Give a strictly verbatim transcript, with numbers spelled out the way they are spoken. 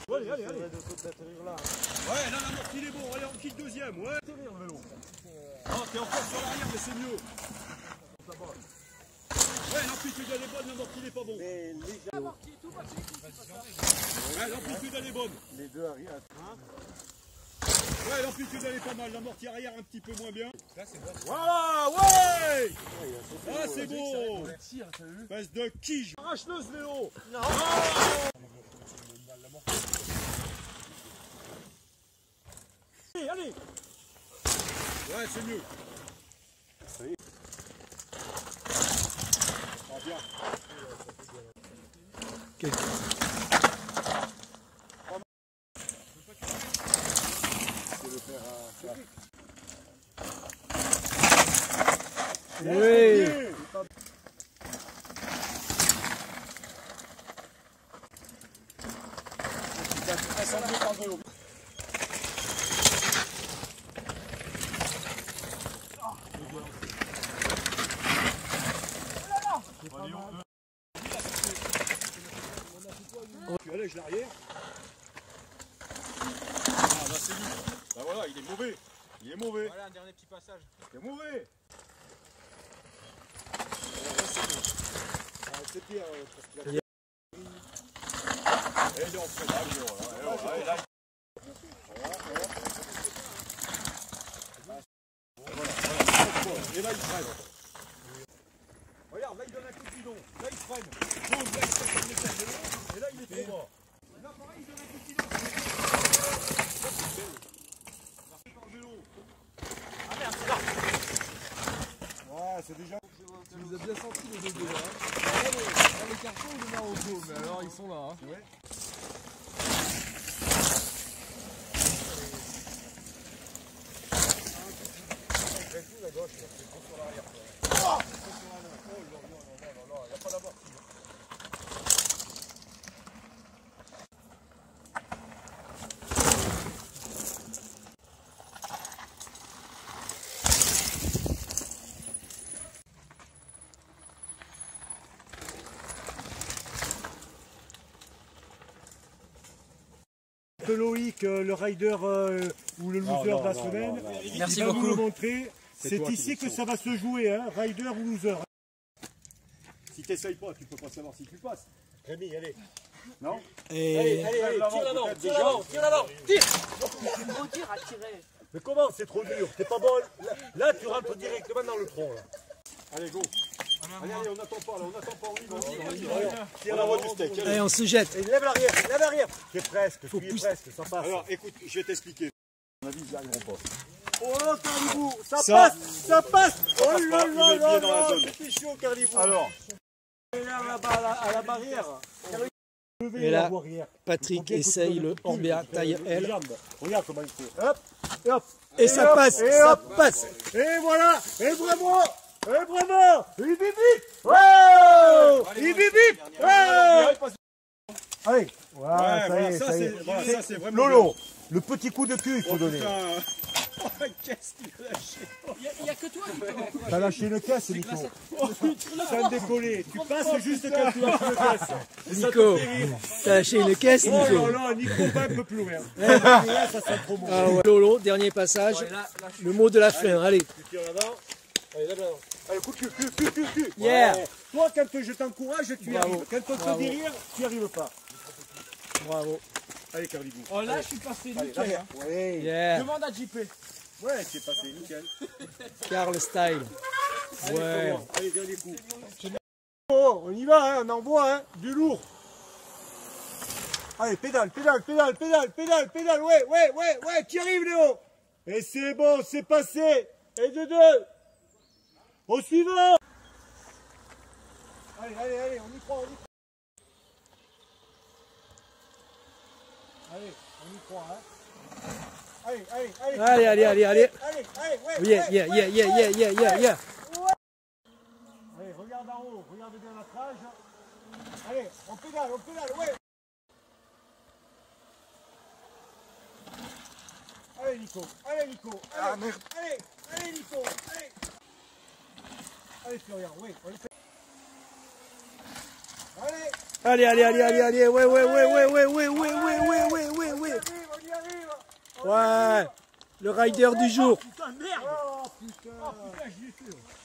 Allez, allez, allez. Ouais, là, l'amorti il est bon. Allez, on quitte deuxième. Ouais. Atterrir le vélo. Oh, t'es encore sur l'arrière, mais c'est mieux. Ouais, l'amplitude elle est bonne, l'amorti il est pas bon. Ouais, l'amplitude elle est bonne. Les deux arrière. Hein? Ouais, l'amplitude elle est pas mal. L'amorti arrière un petit peu moins bien. Là, c'est bon. Voilà, ouais. Ah, c'est beau. Passe de tige. Arrache-le ce vélo. Non. Allez, allez. Ouais, c'est mieux. Ça y est. Ah, bien. Okay. Oui. Tu allèges l'arrière. Ah, là c'est lui. Bah voilà, il est mauvais. Il est mauvais. Voilà un dernier petit passage. Il est mauvais. C'est pire parce qu'il a... Et il est en fait là, il est là. Et là, et là il freine. Regarde, là il donne un coup de bidon. Là il freine. Boum, là il freine le métal de l'eau. Et là il est trop bas. Là pareil, il donne un coup de bidon. Ah merde, c'est là. Ouais, c'est déjà... Tu les as bien sentis les deux là. Hein. Ouais, les cartons ou les Marocco, mais alors ils sont là. Hein. Ouais. La gauche, c'est trop sur l'arrière. Oh, oh, non, non, non, non, il n'y a pas d'amorti. De Loïc, euh, le rider euh, ou le loser non, non, de la non, semaine, non, non, non. il Merci va beaucoup. vous le montrer. C'est toi qui ici le que sauves. ça va se jouer, hein, rider ou loser. Si tu n'essayes pas, tu peux pas savoir si tu passes. Rémi, allez. Non? Et... Allez, allez, allez, tire l'avant, tire l'avant, tire l'avant, tire. C'est trop dur à tirer. Mais comment c'est trop dur? T'es pas bon. Là, là, tu rentres directement dans le tronc. Là. Allez, go. Allez, allez, on n'attend pas, là, on n'attend pas, on y va. On y va, on y va. Tire la voie du steak. Allez, on se jette. Et lève l'arrière, lève l'arrière. Tu es presque, Faut tu y es pousser. presque, ça passe. Alors, écoute, je vais t'expliquer. À mon avis, ils n'y arriveront pas. Oh, Carlibou, ça, Ça- passe, ça passe. Oh passe là pas, il Oh met là le pied là dans la là, zone. c'était chaud, Carlibou. Alors, Là-bas à la, à la barrière. Et là, Patrick essaye le Orbea taille L. Regarde comment il fait. Hop, et hop. Et ça hop, passe, et ça hop. passe. Et voilà, et bravo, et bravo. Il bip bip. Ouais, il bip bip. Ouais. Allez, voilà, ça y est, ça y est. voilà, ça, c'est vraiment Lolo, le petit coup de cul il faut donner. Qu'est-ce qu'il a lâché? Il n'y a que toi qui peux. T'as lâché une caisse, Nico. Ça a décollé. Tu passes juste quand tu lâches une caisse. Nico, t'as lâché une caisse, Oh Nico. là là, Nico va un peu plus loin. Là, ça sent trop bon. Ah ouais. Lolo, dernier passage. Le mot de la fin, allez. Tu tires là-bas. Allez, là-bas. Allez, coup de cul, cul, cul, cul, cul. Yeah. Ouais. Toi, quand je t'encourage, tu y Bravo. arrives. Quand on te Bravo. dit rire, tu n'y arrives pas. Bravo. Allez, Carlibou. Oh là, je suis passé Allez, nickel. là, Hein. ouais. Yeah. Demande à J P. Ouais, c'est passé, nickel. Carl style. Allez, Ouais. comment Allez, dernier coup. Oh, on y va, hein, on envoie, hein, du lourd. Allez, pédale, pédale, pédale, pédale, pédale, pédale, ouais, ouais, ouais, ouais, tu y arrives, Léo. Et c'est bon, c'est passé. Et de deux. Au suivant. Allez, allez, allez, on y croit, on y croit. Allez, on y croit, hein. Allez, allez, allez. Allez, allez, allez, allez. Allez, allez, ouais. Yeah, ouais, yeah, ouais, yeah, yeah, ouais, yeah, yeah, yeah, yeah. Allez, regarde en haut, regarde bien la plage. Allez, on pédale, on pédale, ouais. Allez Nico, allez Nico, allez, Ah, merde. allez, allez Nico, allez. Allez Florian, oui, on le fait. Allez. Allez, allez, allez, allez, allez, ouais, ouais, ouais, ouais, ouais, ouais, ouais, ouais, ouais, ouais, ouais, ouais. Ouais, le rider du jour. Putain, merde. Oh putain. Oh putain, j'y étais.